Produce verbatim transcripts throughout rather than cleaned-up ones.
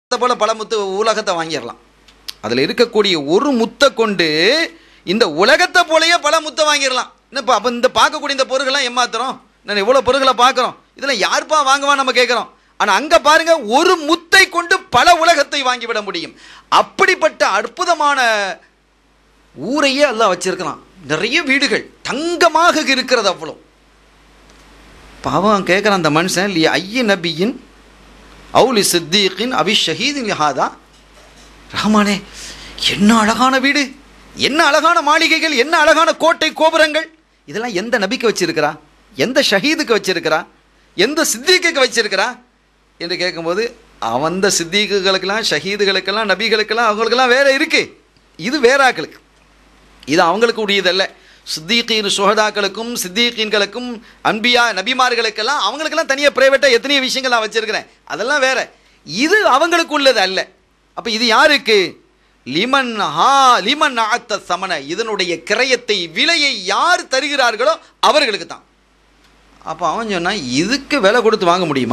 போல பல முத்து உலகத்தை வாங்கிடலாம். அதில் இருக்கக்கூடிய ஒரு முத்தை கொண்டு இந்த உலகத்தை போலயே பல முத்தை வாங்கிடலாம். என்னப்பா அப்போ இந்த பார்க்கக்கூடிய இந்த பொருள்கள்லாம் ஏமாத்துறோம், நான் எவ்வளோ பொருள்களை பார்க்குறோம், இதெல்லாம் யாருப்பா வாங்குவா நம்ம கேட்குறோம். ஆனால் அங்கே பாருங்க, ஒரு முத்தை கொண்டு பல உலகத்தை வாங்கிவிட முடியும். அப்படிப்பட்ட அற்புதமான ஊரையே அல்லாஹ் வச்சிருக்கலாம். நிறைய வீடுகள் தங்கமாக இருக்கிறது. அவ்வளோ பாவம் கேட்குறான் அந்த மனுஷன், லி ஐய நபியின் அவுலி சித்தீக்கின் அபி ஷஹீதின் லிஹாதா. ரஹ்மானே, என்ன அழகான வீடு, என்ன அழகான மாளிகைகள், என்ன அழகான கோட்டை கோபுரங்கள், இதெல்லாம் எந்த நபிக்கு வச்சிருக்கிறா, எந்த ஷஹீதுக்கு வச்சிருக்கிறா, எந்த சித்திக்கு வச்சிருக்கிறா என்று கேட்கும்போது, அவந்த சித்திகளுக்கெல்லாம் ஷஹீதுகளுக்கெல்லாம் நபிகளுக்கெல்லாம் அவங்களுக்கெல்லாம் வேற இருக்கு, இது வேறாக்களுக்கு, இது அவங்களுக்கு உடையதல்ல. சித்திகீன் சுஹதாக்களுக்கும் சித்திகீன்களுக்கும் அன்பியா நபிமார்களுக்கெல்லாம் அவங்களுக்கெல்லாம் தனியாக பிரைவேட்டாக எத்தனையோ விஷயங்கள் நான் வச்சிருக்கிறேன், அதெல்லாம் வேற, இது அவங்களுக்கு உள்ளது அல்ல. அப்போ இது யாருக்கு? லிமன் ஹா லிமன் ஆத்த சமன, இதனுடைய கிரயத்தை விலையை யார் தருகிறார்களோ அவர்களுக்கு தான். அப்போ அவன் சொன்னான், இதுக்கு விலை கொடுத்து வாங்க முடியுமா?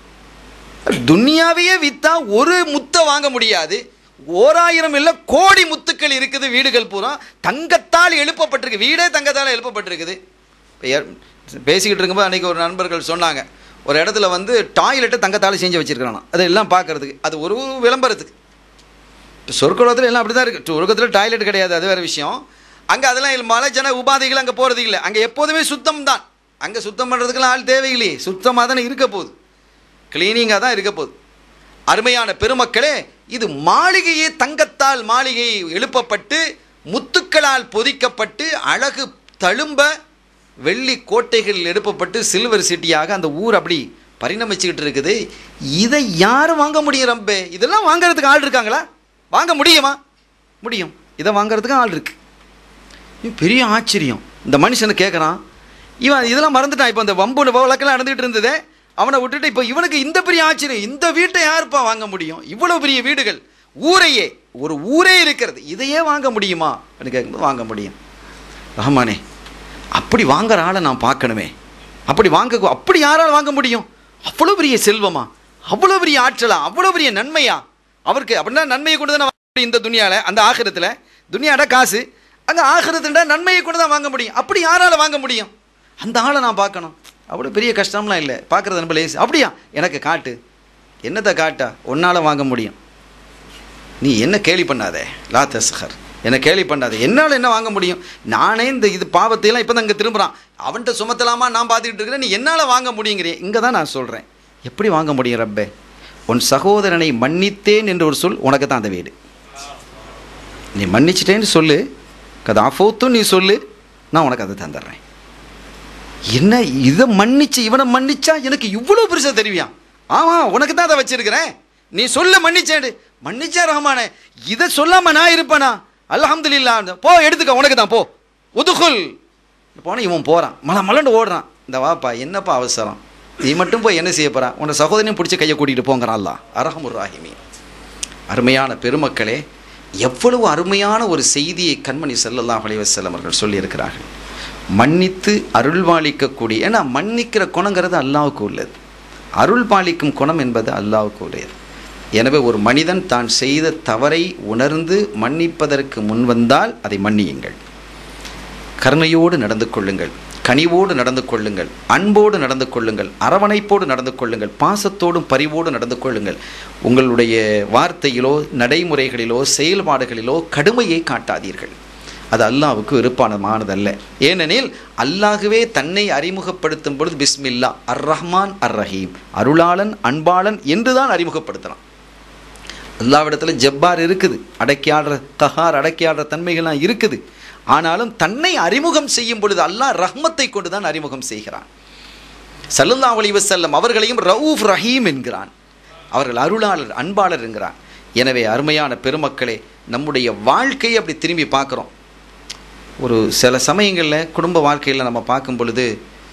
துன்யாவையே விற்றா ஒரு முத்தை வாங்க முடியாது. ஓராயிரம் இல்லை கோடி முத்துக்கள் இருக்குது. வீடுகள் பூரா தங்கத்தால் எழுப்பப்பட்டிருக்கு, வீடே தங்கத்தால் எழுப்பப்பட்டிருக்குது. பேசிக்கிட்டு இருக்கும்போது அன்றைக்கி ஒரு நண்பர்கள் சொன்னாங்க, ஒரு இடத்துல வந்து டாய்லெட்டை தங்கத்தால் செஞ்சு வச்சுருக்கிறானா, அதெல்லாம் பார்க்குறதுக்கு, அது ஒரு விளம்பரத்துக்கு. சொர்க்கலோகத்தில் எல்லாம் அப்படி தான் இருக்குது. சொர்க்கத்தில் டாய்லெட் கிடையாது, அது வேறு விஷயம். அங்கே அதெல்லாம் மலை ஜன உபாதைகள் அங்கே போகிறது இல்லை. அங்கே எப்போதுமே சுத்தம் தான். அங்கே சுத்தம் பண்ணுறதுக்கெல்லாம் ஆள் தேவையில்லையே, சுத்தமாக தானே இருக்க போகுது, கிளீனிங்காக தான் இருக்க போகுது. அருமையான பெருமக்களே, இது மாளிகையே தங்கத்தால் மாளிகை எழுப்பப்பட்டு முத்துக்களால் பொதிக்கப்பட்டு அழகு தழும்ப வெள்ளி கோட்டைகள் எழுப்பப்பட்டு சில்வர் சிட்டியாக அந்த ஊர் அப்படி பரிணமிச்சுக்கிட்டு இருக்குது. இதை யாரும் வாங்க முடியும்? ரம்பே, இதெல்லாம் வாங்கிறதுக்கு ஆள் இருக்காங்களா? வாங்க முடியுமா? முடியும். இதை வாங்கிறதுக்கு ஆள் இருக்கு. பெரிய ஆச்சரியம். இந்த மனுஷனை கேட்குறான், இவன் இதெல்லாம் மறந்துட்டான். இப்போ இந்த வம்பு வழக்கெல்லாம் நடந்துகிட்டு இருந்ததே, அவனை விட்டுட்டு இப்போ இவனுக்கு இந்த பெரிய ஆச்சரியம், இந்த வீட்டை யாருப்பா வாங்க முடியும்? இவ்வளோ பெரிய வீடுகள், ஊரையே, ஒரு ஊரே இருக்கிறது, இதையே வாங்க முடியுமா அப்படின்னு கேட்கும்போது வாங்க முடியும். ரஹ்மானே, அப்படி வாங்குற ஆளை நான் பார்க்கணுமே, அப்படி வாங்க, அப்படி யாரால் வாங்க முடியும்? அவ்வளோ பெரிய செல்வமா, அவ்வளோ பெரிய ஆற்றலா, அவ்வளோ பெரிய நன்மையா அவருக்கு? அப்படின்னா நன்மையை கொண்டு தான் வாங்க முடியும் இந்த துனியாவில். அந்த ஆகிரத்தில், துனியாட காசு, அங்கே ஆகிரத்துண்டா நன்மையை கொண்டு தான் வாங்க முடியும். அப்படி யாரால் வாங்க முடியும்? அந்த ஆளை நான் பார்க்கணும். அவ்வளோ பெரிய கஷ்டம்லாம் இல்லை, பார்க்குறது நம்ம லேஸ். அப்படியா? எனக்கு காட்டு. என்னத்தை காட்டா? ஒன்னால் வாங்க முடியும். நீ என்ன கேலி பண்ணாதே, லா தஸ்ஹர், என்னை கேலி பண்ணாதே, என்னால் என்ன வாங்க முடியும்? நானே இந்த இது பாவத்தையெல்லாம் இப்போ தான் இங்கே திரும்புகிறான், அவன்கிட்ட சுமத்தலாமா நான் பார்த்துக்கிட்டு இருக்கிறேன், நீ என்னால் வாங்க முடியுங்கிறேன். இங்கே தான் நான் சொல்கிறேன், எப்படி வாங்க முடியும் ரப்பே? உன் சகோதரனை மன்னித்தேன் என்று ஒரு சொல், உனக்கு தான் அந்த வீடு. நீ மன்னிச்சிட்டேன்னு சொல்லு, கதை ஆஃபோத்தும் நீ சொல்லு, நான் உனக்கு அதை தந்துடுறேன். என்ன இதை மன்னிச்சு இவனை மன்னிச்சா எனக்கு இவ்வளோ பெருசாக தெரிவியான்? ஆமாம், உனக்கு தான் அதை வச்சிருக்கிறேன், நீ சொல்ல மன்னிச்சேன். மன்னிச்சா ரஹ்மானே, இதை சொல்லாமல் நான் இருப்பேனா? அல்ஹம்துலில்லாஹ், போ எடுத்துக்க, உனக்கு தான், போ உதுகுல். போனால் இவன் போகிறான், மலை மலண்டு ஓடுறான். இந்த வாப்பா, என்னப்பா அவசரம், நீ மட்டும் போய் என்ன செய்ய போகிறான்? உன்னை சகோதரனையும் பிடிச்சி கையை கூட்டிகிட்டு போங்கிறான் அல்லாஹ். அர்ஹமுர் ராஹிமீன். அருமையான பெருமக்களே, எவ்வளவு அருமையான ஒரு செய்தியை கண்மணி ஸல்லல்லாஹு அலைஹி வஸல்லம் அவர்கள் சொல்லியிருக்கிறார்கள். மன்னித்து அருள் பாலிக்கக்கூடிய, ஏன்னா மன்னிக்கிற குணங்கிறது அல்லாஹ்வுக்கு உள்ளது, அருள் பாலிக்கும் குணம் என்பது அல்லாஹ்வுக்கு உடையது. எனவே ஒரு மனிதன் தான் செய்த தவறை உணர்ந்து மன்னிப்பதற்கு முன்வந்தால் அதை மன்னியுங்கள். கருணையோடு நடந்து கொள்ளுங்கள், கனிவோடு நடந்து கொள்ளுங்கள், அன்போடு நடந்து கொள்ளுங்கள், அரவணைப்போடு நடந்து கொள்ளுங்கள், பாசத்தோடும் பரிவோடு நடந்து கொள்ளுங்கள். உங்களுடைய வார்த்தையிலோ நடைமுறைகளிலோ செயல்பாடுகளிலோ கடுமையை காட்டாதீர்கள். அது அல்லாஹ்வுக்கு விருப்பமானதல்ல. ஏனெனில் அல்லாஹ்வே தன்னை அறிமுகப்படுத்தும் பொழுது பிஸ்மில்லா அர் ரஹ்மான் அர் ரஹீம், அருளாளன் அன்பாளன் என்று தான் அறிமுகப்படுத்தலாம். அல்லாஹ்விடத்தில் ஜப்பார் இருக்குது, அடக்கியாடுற கஹார், அடக்கியாடுற தன்மைகள்லாம் இருக்குது. ஆனாலும் தன்னை அறிமுகம் செய்யும் பொழுது அல்லாஹ் ரஹ்மத்தை கொண்டு தான் அறிமுகம் செய்கிறான். ஸல்லல்லாஹு அலைஹி வஸல்லம் அவர்களையும் ரவுஃப் ரஹீம் என்கிறான், அவர்கள் அருளாளர் அன்பாளர் என்கிறான். எனவே அருமையான பெருமக்களே, நம்முடைய வாழ்க்கையை அப்படி திரும்பி பார்க்குறோம். ஒரு சில சமயங்களில் குடும்ப வாழ்க்கையில் நம்ம பார்க்கும் பொழுது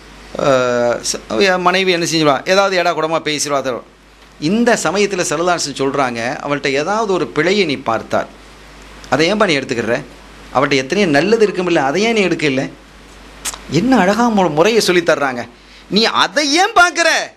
மனைவி என்ன செஞ்சுவா, ஏதாவது ஏடா கூடமாக பேசிடுவா. இந்த சமயத்தில் ஸல்லல்லாஹு அலைஹி வஸல்லம் சொல்கிறாங்க, அவள்கிட்ட ஏதாவது ஒரு பிழையை நீ பார்த்தால் அதை ஏன்பா நீ எடுத்துக்கிற? அவள்கிட்ட எத்தனையோ நல்லது இருக்குமில்ல, அதை ஏன் நீ எடுக்கல? என்ன அழகாக முறையை சொல்லித்தர்றாங்க. நீ அதை ஏன் பார்க்குற?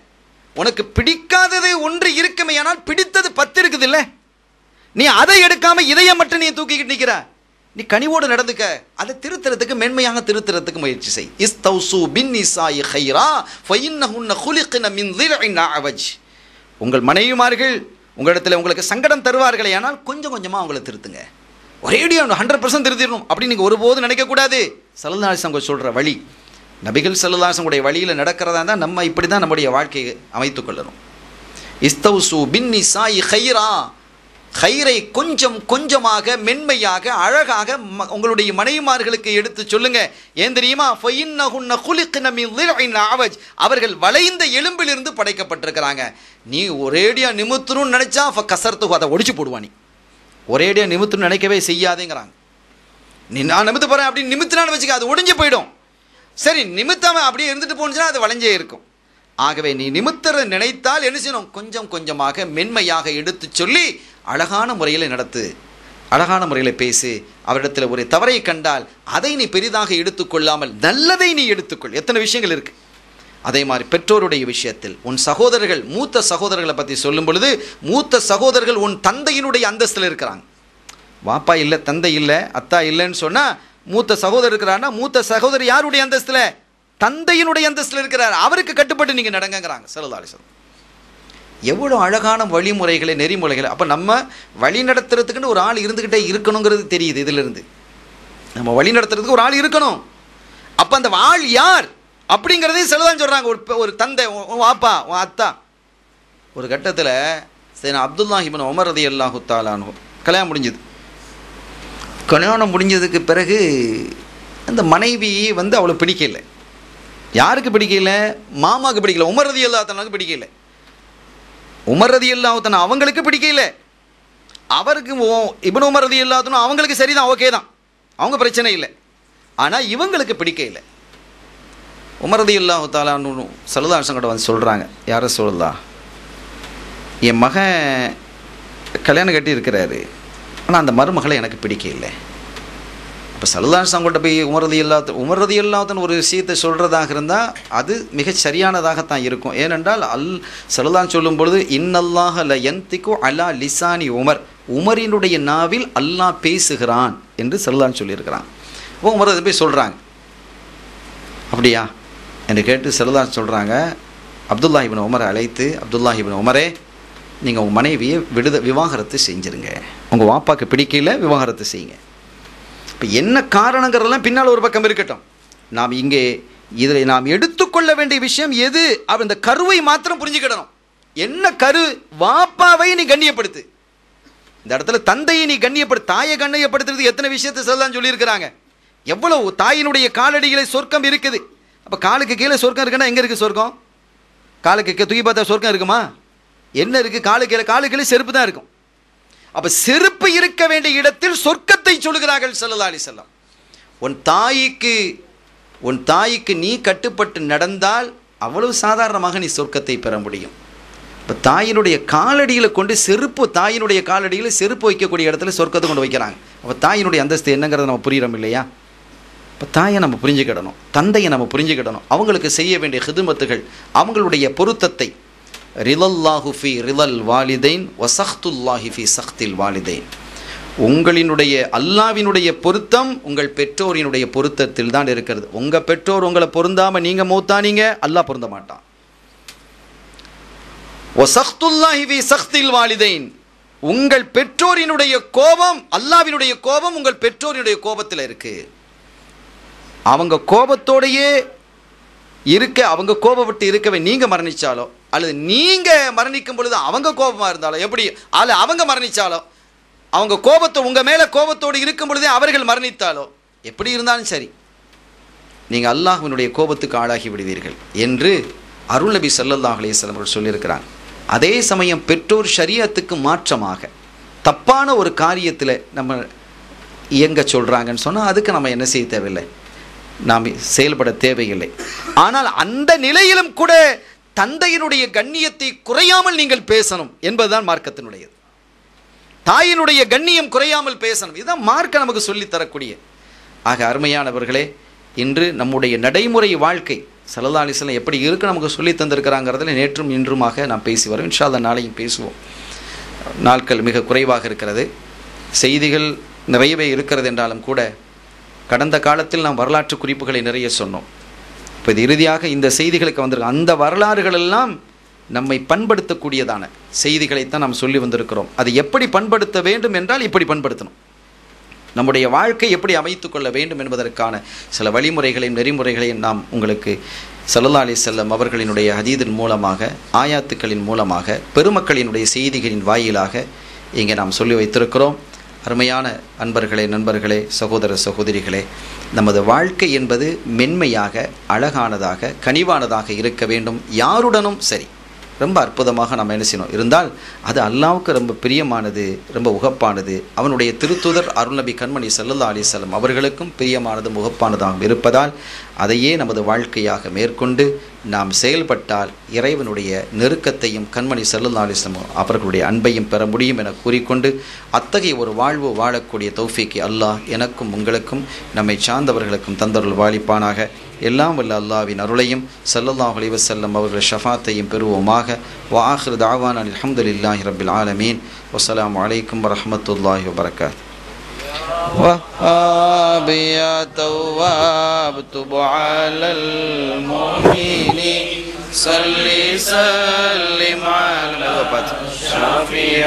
உனக்கு பிடிக்காதது ஒன்று இருக்குமே, ஆனால் பிடித்தது பத்து இருக்குது இல்லை, நீ அதை எடுக்காம இதையை மட்டும் நீ தூக்கிக்கிட்டு நிற்கிற. நீ கனிவோடு நடந்துக்க, அதை திருத்துறதுக்கு மென்மையாக திருத்துறதுக்கு முயற்சி செய். இஸ்தௌசு பின்னிசாஇ கைரா ஃபஇன்னஹுன்ன குலிக்ன மின் தில்இன் அஅவஜ். உங்கள் மனைவிமார்கள் உங்களிடத்தில் உங்களுக்கு சங்கடம் தருவார்களே, ஆனால் கொஞ்சம் கொஞ்சமாக அவங்கள திருத்துங்க. ஒரேடியாக ஹண்ட்ரட் பர்சன்ட் திருத்திடணும் அப்படின்னு நீங்கள் ஒருபோதும் நினைக்கக்கூடாது. ஸல்லல்லாஹு அலைஹி வஸல்லம் சொல்கிற வழி, நபிகள் ஸல்லல்லாஹு அலைஹி வஸல்லம் வழியில் நடக்கிறதா தான் நம்ம இப்படி தான் நம்முடைய வாழ்க்கையை அமைத்துக் கொள்ளணும். இஸ்தௌசு பின்னிசாஇ கைரா, கைரை கொஞ்சம் கொஞ்சமாக மென்மையாக அழகாக உங்களுடைய மனைவிமார்களுக்கு எடுத்து சொல்லுங்க. ஏன் தெரியுமா? ஃபஇன்னஹுன்ன குலிக்ன மின் தில்இன் அஅவஜ். அவர்கள் வளைந்த எலும்பிலிருந்து படைக்கப்பட்டிருக்கிறாங்க. நீ ஒரேடியா நிமித்தணும்னு நினைச்சா கசர்த்து அதை ஒடிச்சு போடுவானி. ஒரேடியா நிமித்தணும்னு நினைக்கவே செய்யாதேங்கிறாங்க. நீ நான் நிமித்து போறேன் அப்படின்னு நிமித்தினான்னு வச்சுக்க, அது ஒடிஞ்சு போயிடும். சரி, நிமித்தாம அப்படியே இருந்துட்டு போனுச்சுன்னா அது வளைஞ்சே இருக்கும். ஆகவே நீ நிமித்தர நினைத்தால் என்ன செய்யணும்? கொஞ்சம் கொஞ்சமாக மென்மையாக எடுத்து சொல்லி அழகான முறையில் நடத்து, அழகான முறையில் பேசு. அவரிடத்தில் ஒரு தவறை கண்டால் அதை நீ பெரிதாக எடுத்துக்கொள்ளாமல் நல்லதை நீ எடுத்துக்கொள். எத்தனை விஷயங்கள் இருக்கு. அதே மாதிரி பெற்றோருடைய விஷயத்தில் உன் சகோதரர்கள், மூத்த சகோதரர்களை பற்றி சொல்லும் பொழுது, மூத்த சகோதரர்கள் உன் தந்தையினுடைய அந்தஸ்தில் இருக்கிறாங்க. வாப்பா இல்லை, தந்தை இல்லை, அத்தா இல்லைன்னு சொன்னால் மூத்த சகோதரர் இருக்கிறான்னா, மூத்த சகோதரர் யாருடைய அந்தஸ்தில்? தந்தையினுடைய அந்தஸ்தில் இருக்கிறார். அவருக்கு கட்டுப்பட்டு நீங்கள் நடங்கிறாங்க ஸல்லல்லாஹு அலைஹி வஸல்லம். எவ்வளோ அழகான வழிமுறைகளை, நெறிமுறைகளை. அப்போ நம்ம வழி நடத்துறதுக்குன்னு ஒரு ஆள் இருந்துக்கிட்டே இருக்கணுங்கிறது தெரியுது. இதிலிருந்து நம்ம வழி நடத்துறதுக்கு ஒரு ஆள் இருக்கணும். அப்போ அந்த ஆள் யார் அப்படிங்கிறதையும் ஸல்லல்லாஹு சொல்கிறாங்க. ஒரு ஒரு தந்தை, வாப்பா, உன் அத்தா. ஒரு கட்டத்தில் சரி அப்துல்லாஹ் இப்னு உமர் ரலியல்லாஹு தஆலா அன்ஹு கல்யாணம் முடிஞ்சது. கல்யாணம் முடிஞ்சதுக்கு பிறகு அந்த மனைவி வந்து அவளை பிடிக்கல. யாருக்கு பிடிக்கல? மாமாவுக்கு பிடிக்கல. உமர் ரலியல்லாஹு தஆலாவுக்கு பிடிக்கல. உமர் ரலியல்லாஹு தஆலா அவங்களுக்கு பிடிக்கல. அவருக்கு இப்னு உமர் ரலியல்லாஹு தஆலா அவங்களுக்கு சரிதான், ஓகே தான், அவங்க பிரச்சனை இல்லை. ஆனால் இவங்களுக்கு பிடிக்கல. உமர் ரலியல்லாஹு தஆலா ஸல்லல்லாஹு அலைஹி வஸல்லம் வந்து சொல்கிறாங்க, யார சொல்லலாம், என் மகன் கல்யாணம் கட்டி இருக்கிறாரு, ஆனால் அந்த மருமகளை எனக்கு பிடிக்கல. இப்போ ஸல்லல்லாஹு அலைஹி வஸல்லம் கிட்ட போய் உமர் ரலியல்லாஹு உமர் ரலியல்லாஹு தஆலா ஒரு விஷயத்தை சொல்கிறதாக இருந்தால் அது மிகச் சரியானதாகத்தான் இருக்கும். ஏனென்றால் அல் ஸல்லல்லாஹு சொல்லும் பொழுது இன்னல்லாஹ ல யன்திகு அலா லிசானி உமர், உமரினுடைய நாவில் அல்லாஹ் பேசுகிறான் என்று ஸல்லல்லாஹு சொல்லியிருக்கிறான். இப்போ உமர் அதை போய் சொல்கிறாங்க. அப்படியா என்று கேட்டு ஸல்லல்லாஹு சொல்கிறாங்க, அப்துல்லாஹ் இப்னு உமரை அழைத்து, அப்துல்லாஹ் இப்னு உமரே, நீங்கள் உங்கள் மனைவியை விடுத விவாகரத்து செஞ்சுருங்க, உங்கள் வாப்பாக்கு பிடிக்கல, விவாகரத்து செய்யுங்க. இப்போ என்ன காரணங்கிறதெல்லாம் பின்னால் ஒரு பக்கம் இருக்கட்டும். நாம் இங்கே இதில் நாம் எடுத்துக்கொள்ள வேண்டிய விஷயம் எது? அந்த கருவை மாத்திரம் புரிஞ்சுக்கிடணும். என்ன கரு? வாப்பாவை நீ கண்ணியப்படுத்து. இந்த இடத்துல தந்தையை நீ கண்ணியப்படுத்து. தாயை கண்ணியப்படுத்துறது எத்தனை விஷயத்தை சொல்லலாம் சொல்லியிருக்கிறாங்க. எவ்வளவு தாயினுடைய காலடிகளை சொர்க்கம் இருக்குது. அப்போ காலுக்கு கீழே சொர்க்கம் இருக்குன்னா எங்கே இருக்குது சொர்க்கம்? காலுக்கு தூக்கி பார்த்தா சொர்க்கம் இருக்குமா? என்ன இருக்குது? காலு கீழே காலு கீழே செருப்பு தான் இருக்கும். அப்போ செருப்பு இருக்க வேண்டிய இடத்தில் சொர்க்கத்தை சொல்லுகிறார்கள் ஸல்லல்லாஹு அலைஹி வஸல்லம். உன் தாய்க்கு உன் தாய்க்கு நீ கட்டுப்பட்டு நடந்தால் அவ்வளவு சாதாரணமாக நீ சொர்க்கத்தை பெற முடியும். இப்போ தாயினுடைய காலடியில் கொண்டு செருப்பு, தாயினுடைய காலடியில் செருப்பு வைக்கக்கூடிய இடத்துல சொர்க்கத்தை கொண்டு வைக்கிறாங்க. அப்போ தாயினுடைய அந்தஸ்து என்னங்கிறத நம்ம புரிகிறோம் இல்லையா? இப்போ தாயை நம்ம புரிஞ்சுக்கிடணும், தந்தையை நம்ம புரிஞ்சுக்கிடணும். அவங்களுக்கு செய்ய வேண்டிய ஹிதுமத்துகள், அவங்களுடைய பொருத்தத்தை, ரிலல்லாஹு ஃபி ரிலல் வாலிதைன் வசஹ்துல்லாஹி ஃபி சஹ்தில் வாலிதைன். உங்களினுடைய அல்லாஹ்வினுடைய பொருத்தம் உங்கள் பெற்றோரினுடைய பொருத்தத்தில் தான் இருக்கிறது. உங்கள் பெற்றோர் உங்களை பொருந்தாமல் நீங்கள் மூத்தானீங்க, அல்லாஹ் பொருந்த மாட்டான். வசஹ்துல்லாஹி ஃபி சஹ்தில் வாலிதைன். உங்கள் பெற்றோரினுடைய கோபம், அல்லாஹ்வினுடைய கோபம் உங்கள் பெற்றோரினுடைய கோபத்தில் இருக்கு. அவங்க கோபத்தோடையே இருக்க, அவங்க கோபப்பட்டு இருக்கவே நீங்க மரணிச்சாலோ அல்லது நீங்க மரணிக்கும் பொழுது அவங்க கோபமா இருந்தாலோ, எப்படி அல்ல அவங்க மரணிச்சாலோ, அவங்க கோபத்தை உங்க மேல கோபத்தோடு இருக்கும் பொழுதே அவர்கள் மரணித்தாலோ, எப்படி இருந்தாலும் சரி நீங்க அல்லாஹ்வினுடைய கோபத்துக்கு ஆளாகி விடுவீர்கள் என்று அருள் நபி ஸல்லல்லாஹு அலைஹி வஸல்லம் அவர்கள் சொல்லியிருக்கிறாங்க. அதே சமயம் பெற்றோர் ஷரியத்துக்கு மாற்றமாக தப்பான ஒரு காரியத்தில் நம்ம இயங்க சொல்றாங்கன்னு சொன்னால் அதுக்கு நம்ம என்ன செய்ய தேவையில்லை, நாம் செயல்பட தேவையில்லை. ஆனால் அந்த நிலையிலும் கூட தந்தையினுடைய கண்ணியத்தை குறையாமல் நீங்கள் பேசணும் என்பதுதான் மார்க்கத்தினுடையது. தாயினுடைய கண்ணியம் குறையாமல் பேசணும், இதுதான் மார்க்க நமக்கு சொல்லி தரக்கூடிய. ஆக அருமையானவர்களே, இன்று நம்முடைய நடைமுறை வாழ்க்கை ஸல்லல்லாஹு அலைஹி வஸல்லம் எப்படி இருக்கு நமக்கு சொல்லி தந்திருக்கிறாங்கிறதுல நேற்றும் இன்றுமாக நாம் பேசி வரோம். இன்ஷா அல்லாஹ் நாளையும் பேசுவோம். நாட்கள் மிக குறைவாக இருக்கிறது. செய்திகள் நிறையவே இருக்கிறது என்றாலும் கூட கடந்த காலத்தில் நாம் வரலாற்று குறிப்புகளை நிறைய சொன்னோம். இப்போ இது இறுதியாக இந்த செய்திகளுக்கு வந்திருக்கோம். அந்த வரலாறுகள் எல்லாம் நம்மை பண்படுத்தக்கூடியதான செய்திகளைத்தான் நாம் சொல்லி வந்திருக்கிறோம். அதை எப்படி பண்படுத்த வேண்டும் என்றால் இப்படி பண்படுத்தணும். நம்முடைய வாழ்க்கை எப்படி அமைத்து கொள்ள வேண்டும் என்பதற்கான சில வழிமுறைகளையும் நெறிமுறைகளையும் நாம் உங்களுக்கு ஸல்லல்லாஹு அலைஹி வஸல்லம் அவர்களினுடைய ஹதீதின் மூலமாக, ஆயாத்துக்களின் மூலமாக, பெருமக்களினுடைய செய்திகளின் வாயிலாக இங்கே நாம் சொல்லி வைத்திருக்கிறோம். அருமையான அன்பர்களே, நண்பர்களே, சகோதர சகோதரிகளே, நமது வாழ்க்கை என்பது மென்மையாக, அழகானதாக, கனிவானதாக இருக்க வேண்டும். யாருடனும் சரி ரொம்ப அற்புதமாக நாம் என்ன செய்யணும் இருந்தால் அது அல்லாஹ்வுக்கு ரொம்ப பிரியமானது, ரொம்ப உகப்பானது. அவனுடைய திருத்தூதர் அருள்நபி கண்மணி ஸல்லல்லாஹு அலைஹி வஸல்லம் அவர்களுக்கும் பிரியமானதும் உகப்பானதாகவும் இருப்பதால் அதையே நமது வாழ்க்கையாக மேற்கொண்டு நாம் செயல்பட்டால் இறைவனுடைய நெருக்கத்தையும் கண்மணி ஸல்லல்லாஹு அலைஹி வஸல்லம் அவர்களுடைய அன்பையும் பெற முடியும் என கூறிக்கொண்டு, அத்தகைய ஒரு வாழ்வு வாழக்கூடிய தௌஃபீக்கை அல்லாஹ் எனக்கும் உங்களுக்கும் நம்மை சார்ந்தவர்களுக்கும் தந்தருள் வாழிப்பானாக. எல்லாம் வல்ல அல்லாஹ்வின் அருளையும் ஸல்லல்லாஹு அலைஹி வஸல்லம் அவர்கள் ஷஃபாத்தையும் பெறுவோமாக. வ ஆகிரு தஅவானா அல்ஹம்துலில்லாஹி ரப்பில் ஆலமீன். வஸ்ஸலாமு அலைக்கும் வரஹ்மத்துல்லாஹி வபரகாத்துஹு. وهاب يا تواب تب على المؤمنين صل سلم على شفيع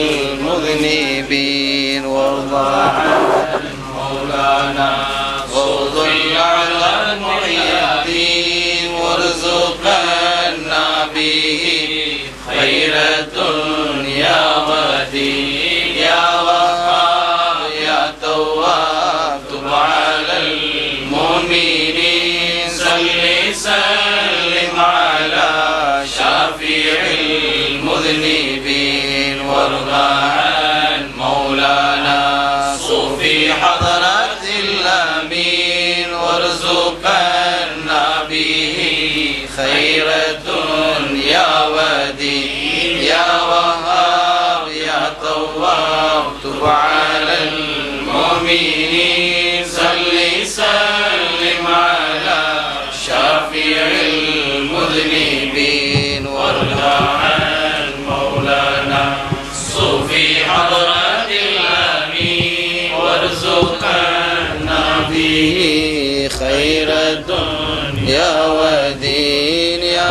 المذنبين وارض عن مولانا غوث الأعلى محي الدين وارزقنا به خير الدنيا والدين يا وهاب يا تواب تب على المؤمنين صل سلم على شفيع المذنبين وارض عن مولانا صوفي حضرة الأمين وارزقنا به خير الدنيا والدين يا وهاب يا تواب تب على المؤمنين صل سلم على شفيع المذنبين وارض عن مولانا صوفي حضرة الأمين وارزقنا به خير الدنيا والدين يا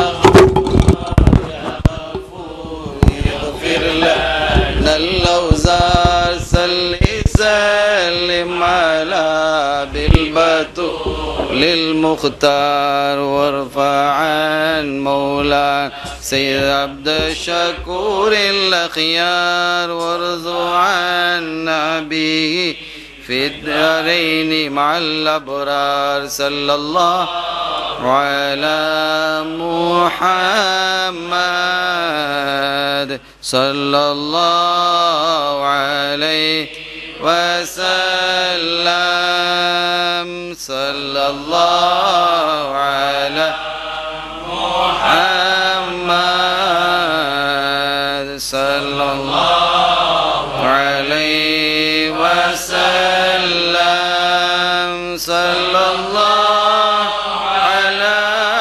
غفور يغفر لنا الأوزار صل سلم على بالبتول المختار وارفع عن مولانا سيد عبد الشكور الأخيار وارضوا عنا به في الدارين مع الأبرار صلى الله على محمد صلى الله عليه وسلم صلى الله على محمد صلى الله عليه وسلم صلى الله على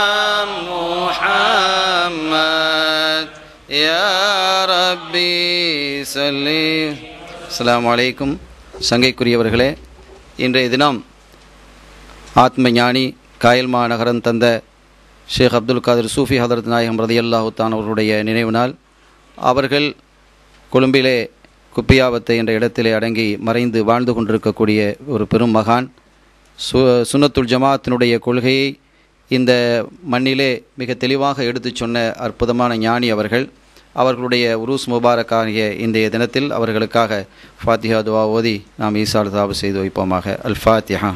محمد يا ربي صل. அஸ்ஸலாமு அலைக்கும். சங்கைக்குரியவர்களே, இன்றைய தினம் ஆத்ம ஞானி காயல்மா நகரம் தந்த ஷேக் அப்துல் காதிர் சூஃபி ஹதரத் நாயகம் ரலியல்லாஹு தஆலா அவர்களுடைய நினைவு நாள். அவர்கள் கொழும்பிலே குப்பியாவத்தை என்ற இடத்திலே அடங்கி மறைந்து வாழ்ந்து கொண்டிருக்கக்கூடிய ஒரு பெரும் மகான். சு சுன்னத்துல் ஜமாத்தினுடைய கொள்கையை இந்த மண்ணிலே மிக தெளிவாக எடுத்துச் சொன்ன அற்புதமான ஞானி அவர்கள். அவர்களுடைய உருஸ் முபாரக் ஆகிய இன்றைய தினத்தில் அவர்களுக்காக ஃபாத்திஹா துவா ஓதி நாம் ஈசால் தாபு செய்து வைப்போமாக. அல் ஃபாத்திஹா.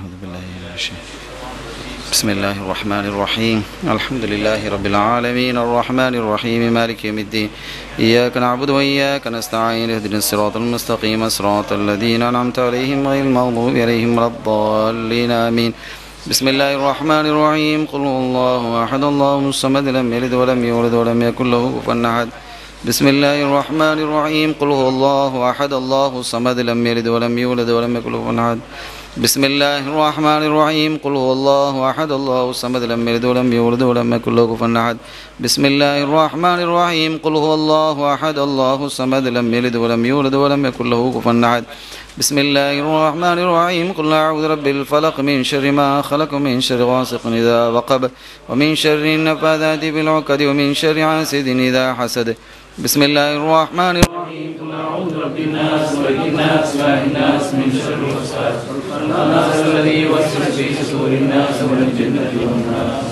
بسم الله الرحمن الرحيم الحمد لله رب العالمين الرحمن الرحيم مالك يوم الدين إياك نعبد وإياك نستعين اهدنا الصراط المستقيم صراط الذين أنعمت عليهم غير المغضوب عليهم ولا الضالين آمين. بسم الله الرحمن الرحيم قل هو الله أحد الله الصمد لم يلد ولم يولد ولم يكن له كفوا أحد. بسم الله الرحمن الرحيم قل هو الله أحد الله الصمد لم يلد ولم يولد ولم يكن له كفوا أحد. بسم الله الرحمن الرحيم قل هو الله أحد الله الصمد لم يلد ولم يولد ولم يكن له كفوا أحد بسم الله الرحمن الرحيم قل هو الله أحد الله الصمد لم يلد ولم يولد ولم يكن له كفوا أحد بسم الله الرحمن الرحيم قل أعوذ برب الفلق من شر ما خلق من شر غاسق إذا وقب ومن شر النفاثات في العقد ومن شر حاسد إذا حسد بسم الله الرحمن الرحيم قل أعوذ برب الناس ملك الناس إله الناس من شر الوسواس الخناس الذي يوسوس في صدور الناس من الجنة والناس.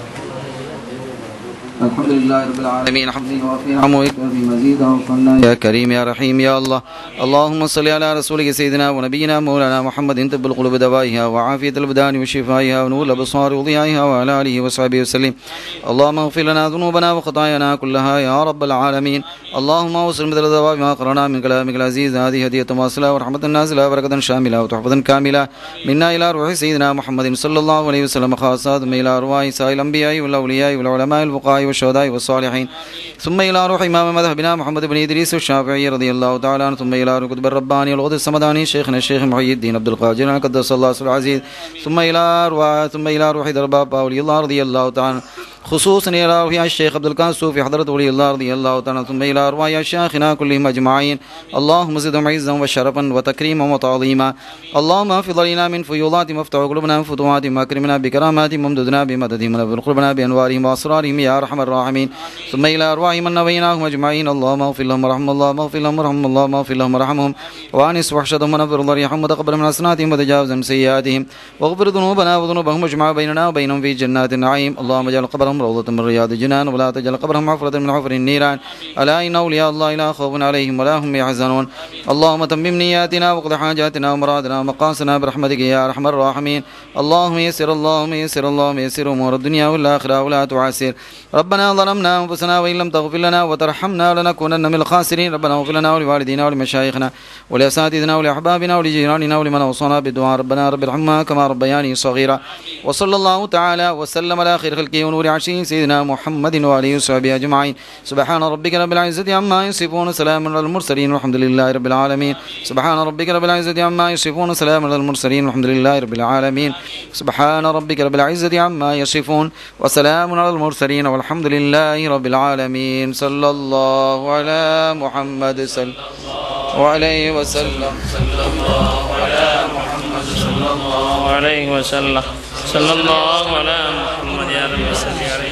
الحمد لله رب العالمين حمدا وفي نعمه وفي مزيده وصلنا يا كريم يا رحيم يا الله. اللهم صل على رسولك سيدنا ونبينا مولانا محمد طب القلوب دوائها وعافية الأبدان وشفائها ونور الأبصار وضيائها وعلى آله وصحبه وسلم. اللهم اغفر لنا ذنوبنا وخطايانا كلها يا رب العالمين. اللهم اوصل مثل الثواب ما قرنا من كلامك العزيز هذه هدية واصلة ورحمة نازلة وبركة شاملة وتحفة كاملة منا إلى روح سيدنا محمد صلى الله عليه وسلم خاصة ثم إلى أرواح سائر الأنبياء والأولياء والعلماء الفقهاء والشهداء والصالحين ثم إلى روح إمام مذهبنا محمد بن إدريس الشافعي رضي الله تعالى عنه ثم إلى روح كتب الرباني والغد الصمداني شيخنا الشيخ محي الدين عبد القادر قدس الله سر العزيز ثم إلى أرواح ثم إلى روح درباب أولي الله رضي الله تعالى خصوصا إلى روح الشيخ عبد القادر في حضرة ولي الله رضي الله تعالى ثم إلى أرواح أشياخنا كلهم أجمعين. اللهم زدهم عزا وشرفا وتكريما وتعظيما. اللهم احفظ علينا من فيوضات مفتوح قلوبنا من فتوحات أكرمنا بكرامات ممددنا بمددهم ونور قلوبنا بأنوارهم وأسرارهم يا أرحم الراحمين. ثم إلى أرواح من نبيناهم أجمعين. اللهم اغفر لهم ورحم الله اغفر لهم ورحم الله اغفر لهم ورحمهم وأنس وحشتهم ونفر ضريحهم وتقبل من حسناتهم وتجاوز عن سيئاتهم واغفر ذنوبنا وذنوبهم واجمع بيننا وبينهم في جنات النعيم. اللهم اجعل قبرهم روضة من رياض الجنان ولا تجعل قبرهم حفرة من حفر النيران. ألا إن أولياء الله لا خوف عليهم ولا هم يحزنون. اللهم تمم نياتنا وقض حاجاتنا ومرادنا ومقاصدنا برحمتك يا أرحم الراحمين. اللهم يسر اللهم يسر اللهم يسر أمور الدنيا والآخرة ولا تعسر. ربنا ظلمنا أنفسنا وإن لم تغفر لنا وترحمنا لنكونن من الخاسرين. ربنا اغفر لنا ولوالدينا ولمشايخنا ولأساتذتنا ولأحبابنا ولجيراننا ولمن أوصانا بالدعاء. ربنا رب ارحمنا كما ربياني صغيرا. وصلى الله تعالى وسلم على خير خلقه ونور عرشه سيدنا محمد وآله وصحبه أجمعين. سبحان ربك رب العزة عما يصفون سلام على المرسلين والحمد لله رب العالمين. سبحان ربك رب العزة عما يصفون سلام على المرسلين والحمد لله رب العالمين. سبحان ربك رب العزة عما يصفون وسلام على المرسلين والحمد لله رب العالمين. صلى الله على محمد صلى الله عليه وسلم. صلى الله على محمد صلى الله عليه وسلم. صلى الله على محمد يا رب صل عليه.